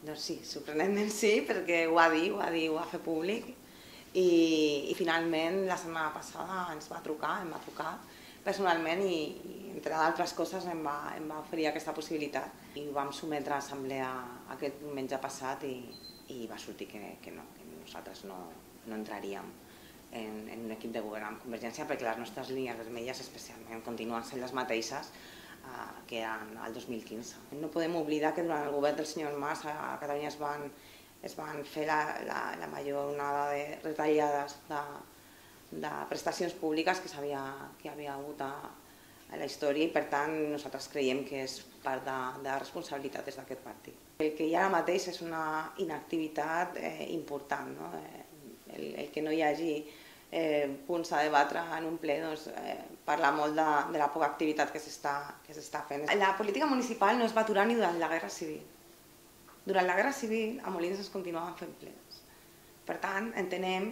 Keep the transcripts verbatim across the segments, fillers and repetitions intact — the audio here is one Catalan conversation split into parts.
Doncs sí, sorprenentment sí, perquè ho va dir, ho va dir, ho va fer públic i, i finalment la setmana passada ens va trucar, em va trucar personalment i, i entre d'altres coses em va, em va oferir aquesta possibilitat i ho vam sometre a l'assemblea aquest diumenge passat i, i va sortir que, que no, que nosaltres no, no entraríem en, en un equip de govern amb Convergència perquè les nostres línies vermelles especialment continuen sent les mateixes que eren el dos mil quinze. No podem oblidar que durant el govern del senyor Mas a Catalunya es van, es van fer la, la, la major onada de retallades de, de prestacions públiques que, que hi havia hagut a, a la història i per tant nosaltres creiem que és part de, de la responsabilitat des d'aquest partit. El que hi ha ara mateix és una inactivitat eh, important, no? el, el que no hi hagi Eh, punts a debatre en un ple doncs, eh, parla molt de, de la poca activitat que s'està fent. La política municipal no es va aturar ni durant la Guerra Civil. Durant la Guerra Civil a Molins es continuaven fent plens. Per tant, entenem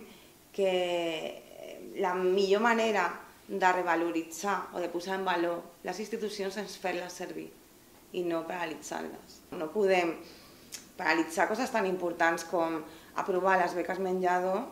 que la millor manera de revaloritzar o de posar en valor les institucions és fer-les servir i no paralitzar-les. No podem paralitzar coses tan importants com aprovar les beques menjador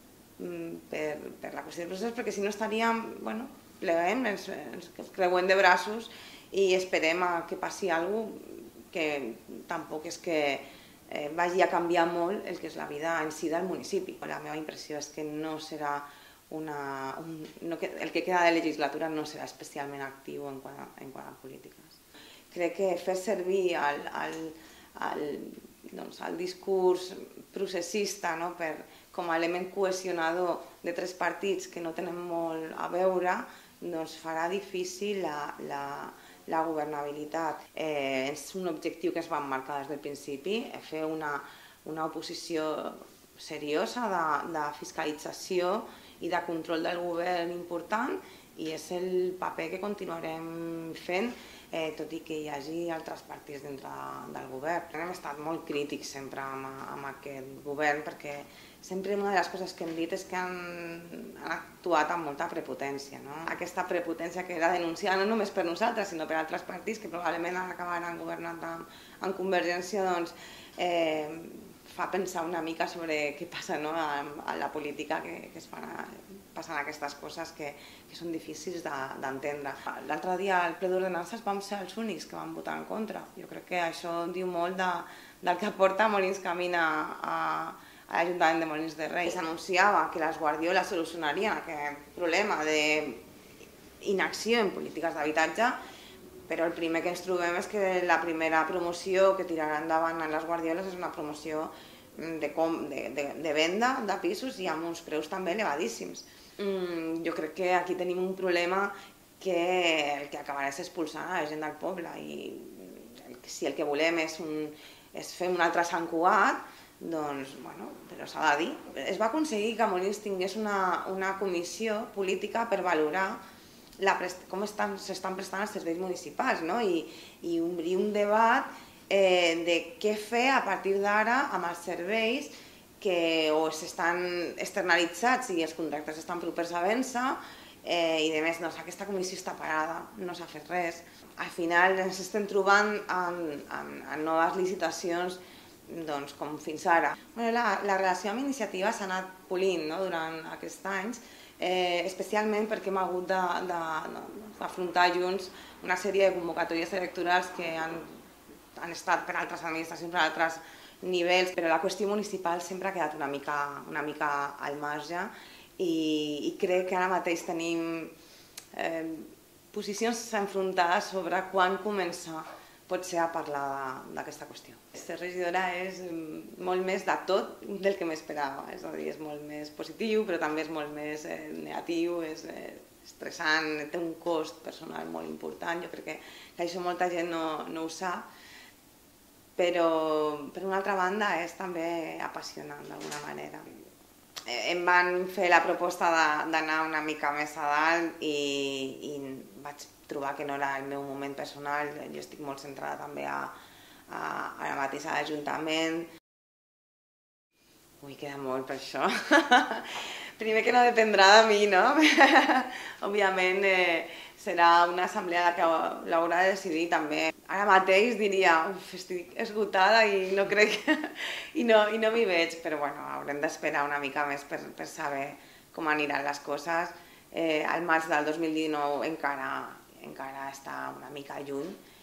Per, per la qüestió del procés, perquè si no estaríem, bueno, pleguem, ens, ens creuem de braços i esperem a que passi alguna cosa que tampoc és que eh, vagi a canviar molt el que és la vida en si del municipi. La meva impressió és que no serà una... Un, no, el que queda de legislatura no serà especialment actiu en quant a, en quant a polítiques. Crec que fer servir el, el, el, doncs, el discurs processista, no, per, com a element cohesionador de tres partits que no tenen molt a veure, doncs farà difícil la, la, la governabilitat. Eh, és un objectiu que es va marcar des del principi, fer una, una oposició seriosa de, de fiscalització i de control del govern important i és el paper que continuarem fent, eh, tot i que hi hagi altres partits dintre del govern. Hem estat molt crítics sempre amb, amb aquest govern perquè sempre una de les coses que hem dit és que han, han actuat amb molta prepotència. No? Aquesta prepotència que era denunciada no només per nosaltres, sinó per altres partits que probablement acabaran governant amb, amb Convergència, doncs, eh, fa pensar una mica sobre què passa, no? a, a la política, que, que es fan, passen aquestes coses que, que són difícils d'entendre. De, L'altre dia al ple d'ordenances vam ser els únics que vam votar en contra. Jo crec que això diu molt de, del que porta Molins Camina a, a l'Ajuntament de Molins de Rei. S'anunciava que les Guardioles solucionarien aquest problema d'inacció en polítiques d'habitatge, però el primer que ens trobem és que la primera promoció que tirarà endavant en les Guardioles és una promoció de, de, de, de venda de pisos i amb uns preus també elevadíssims. Mm, jo crec que aquí tenim un problema que el que acabarà és expulsant a la gent del poble i si el que volem és, un, és fer un altre Sant Cugat, doncs, bueno, però s'ha de dir. Es va aconseguir que Molins tingués una, una comissió política per valorar la, com s'estan prestant els serveis municipals, no? I, i obrir un debat eh, de què fer a partir d'ara amb els serveis que o s'estan externalitzats i els contractes estan propers a vèncer eh, i a més doncs, aquesta comissió està parada, no s'ha fet res. Al final ens estem trobant en, en, en noves licitacions doncs, com fins ara. Bueno, la, la relació amb iniciativa s'ha anat polint, no? Durant aquests anys, Eh, especialment perquè hem hagut d'afrontar junts una sèrie de convocatòries electorals que han, han estat per altres administracions, per altres nivells, però la qüestió municipal sempre ha quedat una mica, una mica al marge i, i crec que ara mateix tenim eh, posicions enfrontades sobre quan començar potser a parlar d'aquesta qüestió. Ser regidora és molt més de tot del que m'esperava, és a dir, és molt més positiu, però també és molt més eh, negatiu, és eh, estressant, té un cost personal molt important, jo crec que, que això molta gent no, no ho sap, però per una altra banda és també apassionant d'alguna manera. Em van fer la proposta d'anar una mica més a dalt i, i vaig trobar que no era el meu moment personal, jo estic molt centrada també a, a, a la mateixa Ajuntament. Ui, queda molt per això. Primer que no dependrà de mi, no? Òbviament eh, serà una assemblea que l'haurà de decidir també ara mateix diria, uf, estic esgotada i no crec i no, i no m'hi veig, però bueno, haurem d'esperar una mica més per, per saber com aniran les coses. Eh, el maig del dos mil dinou encara, encara està una mica lluny